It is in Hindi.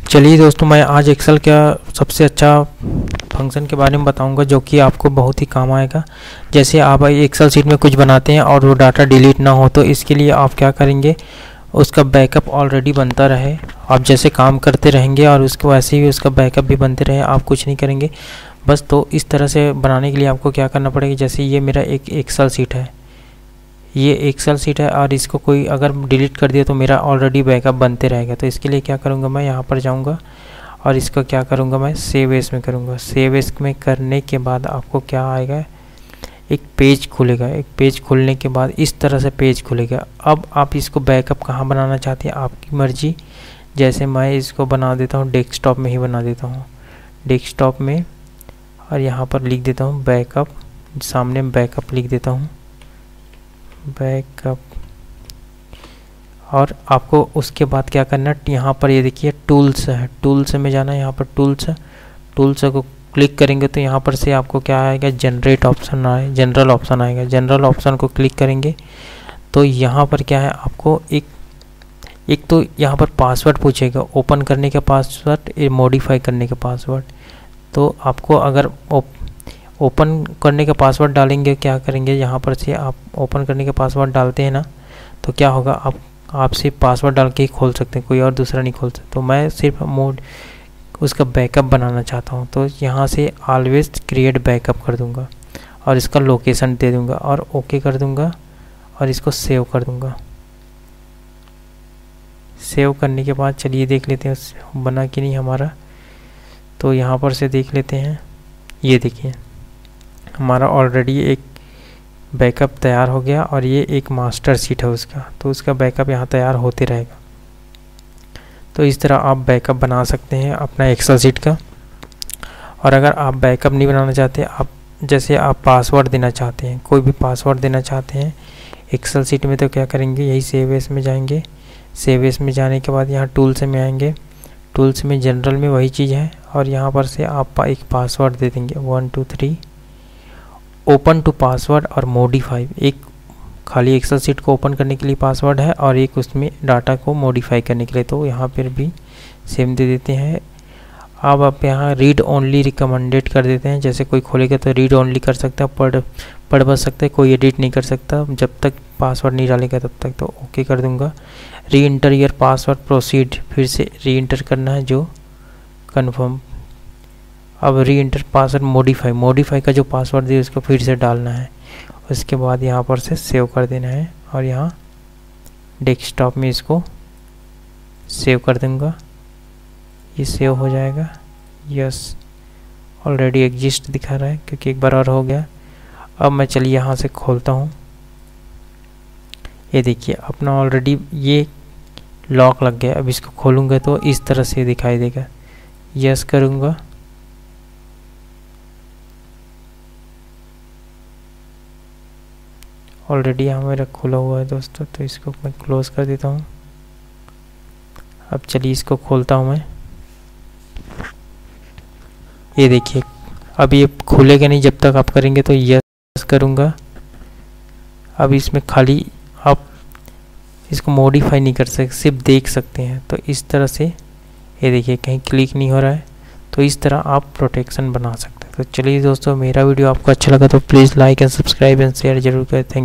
चलिए दोस्तों, मैं आज एक्सेल का सबसे अच्छा फंक्शन के बारे में बताऊंगा जो कि आपको बहुत ही काम आएगा। जैसे आप एक्सेल शीट में कुछ बनाते हैं और वो डाटा डिलीट ना हो, तो इसके लिए आप क्या करेंगे, उसका बैकअप ऑलरेडी बनता रहे। आप जैसे काम करते रहेंगे और उसको वैसे ही उसका बैकअप भी बनते रहे, आप कुछ नहीं करेंगे बस। तो इस तरह से बनाने के लिए आपको क्या करना पड़ेगा, जैसे ये मेरा एक एक्सेल शीट है, ये एक्सेल शीट है और इसको कोई अगर डिलीट कर दिया तो मेरा ऑलरेडी बैकअप बनते रहेगा। तो इसके लिए क्या करूँगा, मैं यहाँ पर जाऊँगा और इसका क्या करूँगा, मैं सेव एज में करूँगा। सेव एज में करने के बाद आपको क्या आएगा, एक पेज खुलेगा। एक पेज खुलने के बाद इस तरह से पेज खुलेगा। अब आप इसको बैकअप कहाँ बनाना चाहते हैं, आपकी मर्जी। जैसे मैं इसको बना देता हूँ, डेस्कटॉप में ही बना देता हूँ, डेस्कटॉप में, और यहाँ पर लिख देता हूँ बैकअप, सामने बैकअप लिख देता हूँ, बैकअप। और आपको उसके बाद क्या करना है, यहाँ पर ये देखिए टूल्स है, टूल्स में जाना है। यहाँ पर टूल्स को क्लिक करेंगे तो यहाँ पर से आपको क्या आएगा, जनरेट ऑप्शन आए, जनरल ऑप्शन आएगा। जनरल ऑप्शन को क्लिक करेंगे तो यहाँ पर क्या है, आपको एक तो यहाँ पर पासवर्ड पूछेगा, ओपन करने का पासवर्ड, मॉडिफाई करने का पासवर्ड। तो आपको अगर ओपन करने का पासवर्ड डालेंगे, क्या करेंगे, यहाँ पर से आप ओपन करने का पासवर्ड डालते हैं ना, तो क्या होगा, आप सिर्फ पासवर्ड डाल के ही खोल सकते हैं, कोई और दूसरा नहीं खोल सकते। तो मैं सिर्फ उसका बैकअप बनाना चाहता हूँ, तो यहाँ से ऑलवेज क्रिएट बैकअप कर दूँगा और इसका लोकेशन दे दूँगा और ओके कर दूँगा और इसको सेव कर दूँगा। सेव करने के बाद चलिए देख लेते हैं बना कि नहीं हमारा। तो यहाँ पर से देख लेते हैं, ये देखिए हमारा ऑलरेडी एक बैकअप तैयार हो गया और ये एक मास्टर शीट है उसका, तो उसका बैकअप यहाँ तैयार होते रहेगा। तो इस तरह आप बैकअप बना सकते हैं अपना एक्सेल शीट का। और अगर आप बैकअप नहीं बनाना चाहते, आप जैसे आप पासवर्ड देना चाहते हैं, कोई भी पासवर्ड देना चाहते हैं एक्सेल शीट में, तो क्या करेंगे, यही सेव एज में जाएंगे। सेव एज में जाने के बाद यहाँ टूल्स में आएंगे, टूल्स में जनरल में वही चीज़ है और यहाँ पर से आप एक पासवर्ड दे देंगे 1 2 3, ओपन टू पासवर्ड और मॉडिफाई। एक खाली एक्सेल शीट को ओपन करने के लिए पासवर्ड है और एक उसमें डाटा को मॉडिफाई करने के लिए, तो यहाँ पर भी सेम दे देते हैं। अब आप यहाँ रीड ओनली रिकमेंडेड कर देते हैं, जैसे कोई खोलेगा तो रीड ओनली कर सकता है, पढ़ बस सकता है, कोई एडिट नहीं कर सकता जब तक पासवर्ड नहीं डालेगा तब तक। तो ओके कर दूंगा। री इंटर योर पासवर्ड, प्रोसीड, फिर से री इंटर करना है जो कन्फर्म। अब री इंटर पासवर्ड, मॉडिफाई का जो पासवर्ड दिया उसको फिर से डालना है। उसके बाद यहाँ पर से सेव कर देना है और यहाँ डेस्कटॉप में इसको सेव कर दूंगा। ये सेव हो जाएगा। यस, ऑलरेडी एग्जिस्ट दिखा रहा है क्योंकि एक बार और हो गया। अब मैं चलिए यहाँ से खोलता हूँ। ये देखिए अपना ऑलरेडी ये लॉक लग गया। अब इसको खोलूँगा तो इस तरह से दिखाई देगा। यस करूँगा। ऑलरेडी यहाँ मेरा खुला हुआ है दोस्तों, तो इसको मैं क्लोज कर देता हूँ। अब चलिए इसको खोलता हूँ मैं। ये देखिए अब ये खुलेगा नहीं जब तक आप करेंगे, तो यस करूँगा। अब इसमें खाली आप इसको मॉडिफाई नहीं कर सकते, सिर्फ देख सकते हैं। तो इस तरह से ये देखिए कहीं क्लिक नहीं हो रहा है, तो इस तरह आप प्रोटेक्शन बना सकते हैं। तो चलिए दोस्तों, मेरा वीडियो आपको अच्छा लगा तो please like and subscribe and share जरूर करें। Thank you.